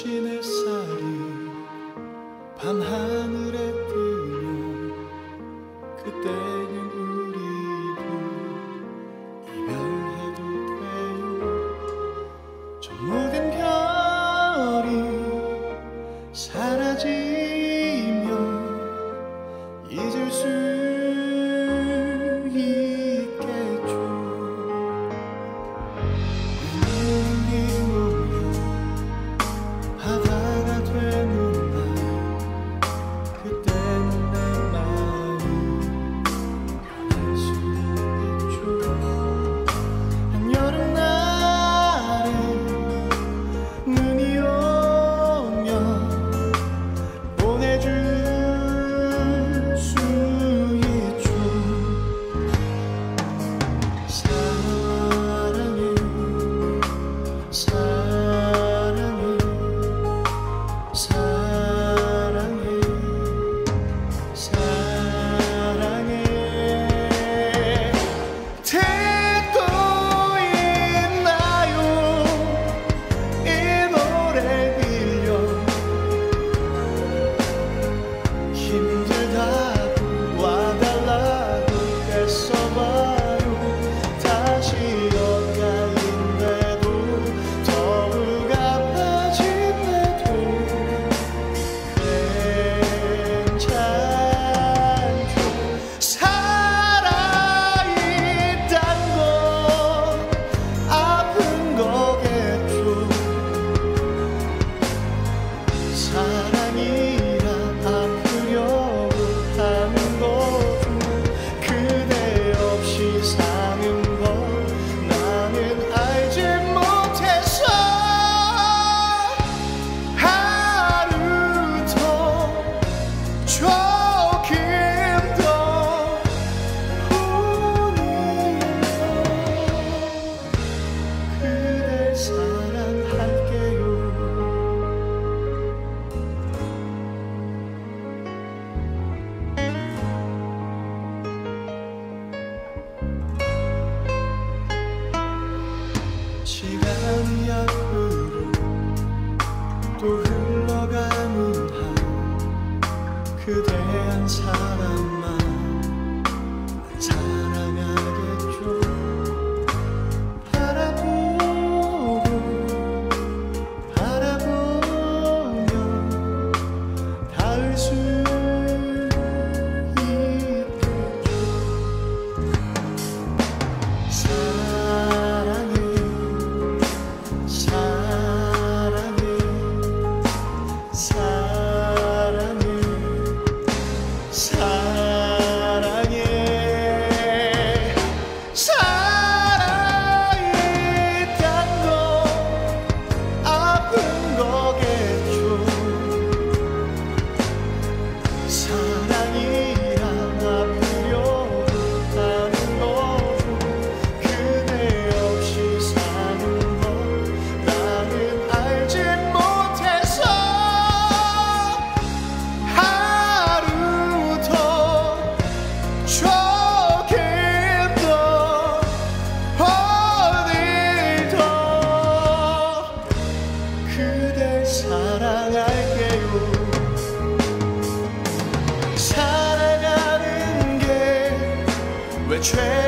거친 햇살이 밤하늘에 뜨면 그때는 우리도 이별해도 돼요. 저 모든 별이 사라지면 잊을 수 있겠죠. 눈이 모여 바다가 되는 날, 그때는 내 마음 변할 수 있죠. 한여름날에 눈이 오면 보내줄 수 있죠. 사랑해 사랑해 사랑해 사랑해. 듣고 있나요? 이 노래 들려 힘들다고 와달라고 애써봐요. 다시 엇갈린데도 더욱 아파진데도 괜찮죠. 살아있단 건 아픈 거겠죠. 사랑이란 아프려고 하는 거죠. 그대 없이 사는 걸 나는 알지 못했어. 하루 더 조금 더 오늘도 그댈 사랑할게요. 시간이 앞으로 또 흘러가는 한 그대 한 사람만 사랑하겠죠. 바라보고 바라보며 닿을 수 있겠죠. 사랑해 사랑해 사랑해 사랑해 살아있단 건 아픈 거겠죠. 사랑이란 아프려고 하는 거죠. 그대 없이 사는 걸 나는 알지 못해서 하루 더 조금 더 오늘도 그댈 사랑할게요. 사랑하는 게 왜 죄